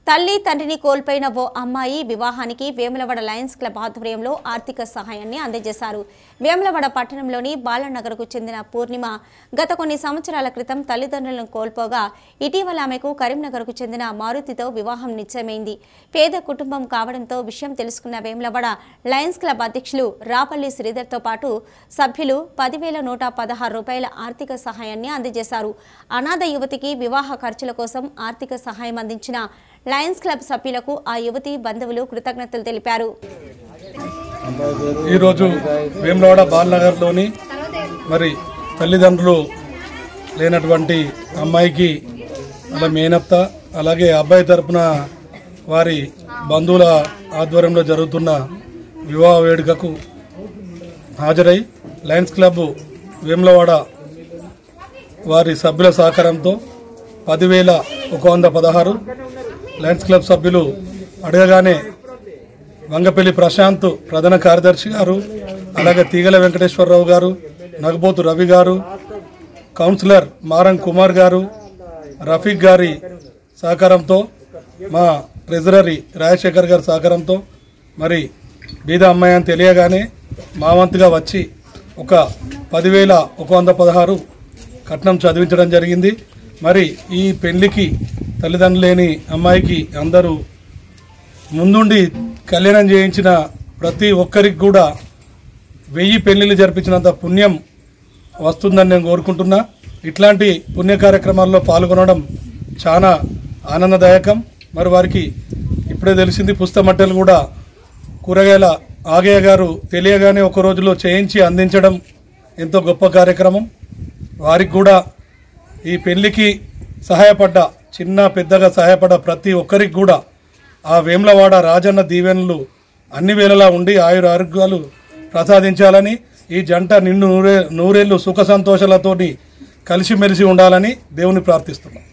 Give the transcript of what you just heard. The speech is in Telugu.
తల్లి తండ్రిని కోల్పోయిన ఓ అమ్మాయి వివాహానికి వేములవాడ లయన్స్ క్లబ్ ఆధ్వర్యంలో ఆర్థిక సహాయాన్ని అందజేశారు. వేములవాడ పట్టణంలోని బాలనగర్కు చెందిన పూర్ణిమ గత కొన్ని సంవత్సరాల క్రితం తల్లిదండ్రులను కోల్పోగా ఇటీవల ఆమెకు కరీంనగర్కు చెందిన మారుతితో వివాహం నిశ్చయమైంది. పేద కుటుంబం కావడంతో విషయం తెలుసుకున్న వేములవాడ లయన్స్ క్లబ్ అధ్యక్షులు రాపల్లి శ్రీధర్తో పాటు సభ్యులు 10,116 రూపాయల ఆర్థిక సహాయాన్ని అందజేశారు. అనాథ యువతికి వివాహ ఖర్చుల కోసం ఆర్థిక సహాయం అందించిన లయన్స్ క్లబ్ సభ్యులకు ఆ యువతి బంధువులు కృతజ్ఞతలు తెలిపారు. ఈరోజు వేములవాడ బాలనగర్లోని మరి తల్లిదండ్రులు లేనటువంటి అమ్మాయికి అలా మేనత్త అలాగే అబ్బాయి తరపున వారి బంధువుల ఆధ్వర్యంలో జరుగుతున్న వివాహ వేడుకకు హాజరై లయన్స్ క్లబ్ వేములవాడ వారి సభ్యుల సహకారంతో 10,116 లయన్స్ క్లబ్ సభ్యులు అడగగానే వంగపల్లి ప్రశాంత్ ప్రధాన కార్యదర్శి గారు, అలాగే తీగల వెంకటేశ్వరరావు గారు, నగబోతు రవి గారు, కౌన్సిలర్ మారం కుమార్ గారు, రఫీక్ గారి సహకారంతో, మా ట్రెజరీ రాజశేఖర్ గారి సహకారంతో మరి బీద అమ్మాయి అని తెలియగానే మా వంతుగా వచ్చి ఒక 10,116 కట్నం చదివించడం జరిగింది. మరి ఈ పెళ్లికి తల్లిదండ్రులు లేని అమ్మాయికి అందరూ ముందుండి కళ్యాణం చేయించిన ప్రతి ఒక్కరికి కూడా 1000 పెళ్లిళ్ళు జరిపించినంత పుణ్యం వస్తుందని నేను కోరుకుంటున్నా. ఇట్లాంటి పుణ్య కార్యక్రమాల్లో పాల్గొనడం చాలా ఆనందదాయకం. మరి వారికి ఇప్పుడే తెలిసింది, పుస్తమట్టెలు కూడా కూరగాయల ఆగయ్య గారు తెలియగానే ఒక రోజులో చేయించి అందించడం ఎంతో గొప్ప కార్యక్రమం. వారికి కూడా ఈ పెళ్లికి సహాయపడ్డ, చిన్న పెద్దగా సహాయపడ్డ ప్రతి ఒక్కరికి కూడా ఆ వేములవాడ రాజన్న దీవెనలు అన్ని వేళలా ఉండి ఆయుర ఆరోగ్యాలు ప్రసాదించాలని, ఈ జంట నిన్ను నూరేళ్లు సుఖ సంతోషాలతోని కలిసిమెలిసి ఉండాలని దేవుని ప్రార్థిస్తున్నాం.